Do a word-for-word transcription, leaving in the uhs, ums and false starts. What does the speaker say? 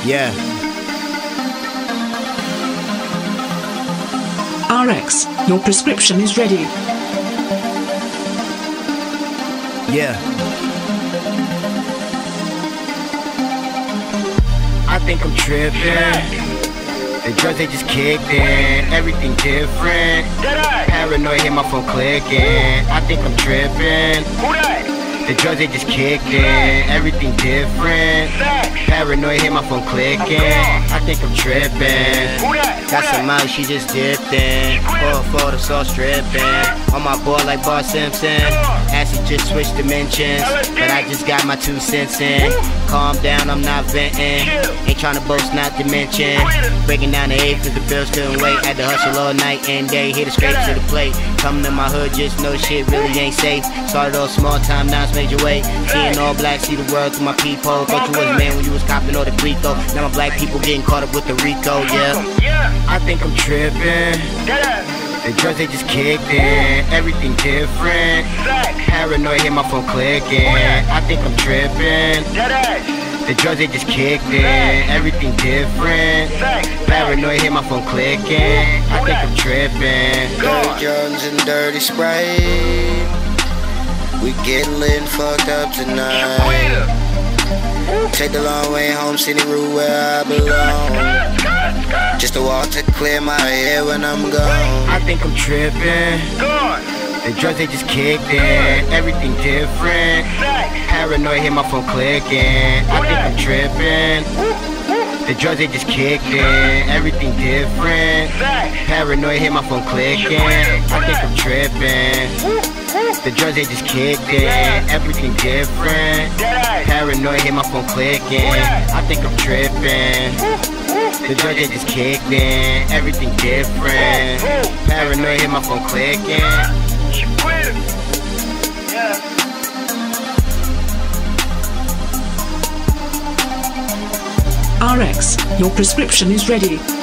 Yeah. R X, your prescription is ready. Yeah. I think I'm tripping. The drugs they just kicked in. Everything different. Paranoid, hit my phone clicking. I think I'm tripping. The drugs they just kicked in. Everything different. Paranoid, hit my phone clicking. I think I'm tripping. Got some money, she just dipped in. Four photos all stripping. On my board like Bart Simpson. Acid just switched dimensions, but I just got my two cents in. Calm down, I'm not venting. Ain't tryna boast, not to mention. Breaking down the eight cause the bills couldn't wait. Had to hustle all night and day, hit it straight to the plate. Coming to my hood, just know shit really ain't safe. Started off small time, now it's major way. Seeing all black, see the world through my peephole. Thought you was a man when you was copping all the Clico. Now my black people getting caught up with the Rico, yeah. I think I'm tripping. The drugs they just kicked in. Everything different. Paranoid, hit my phone clicking. I think I'm tripping. The drugs they just kicked in. Everything different. Paranoid, hit my phone clicking. I think I'm tripping. Dirty Jones and dirty Sprite. We getting lit and fucked up tonight. Take the long way home, city route where I belong. Just a walk to clear my head when I'm gone. I think I'm tripping. The drugs they just kicked in. Everything different. Paranoid, hit my phone clicking. I think I'm tripping. The drugs they just kicked in. Everything different. Paranoid, hit my phone clicking. I think I'm tripping. The drugs they just kicked in. Everything different. Paranoid, hit my phone clicking. I think I'm tripping. The drugs they just kicked in. Everything different. Paranoid, hit my phone clicking. R X, your prescription is ready.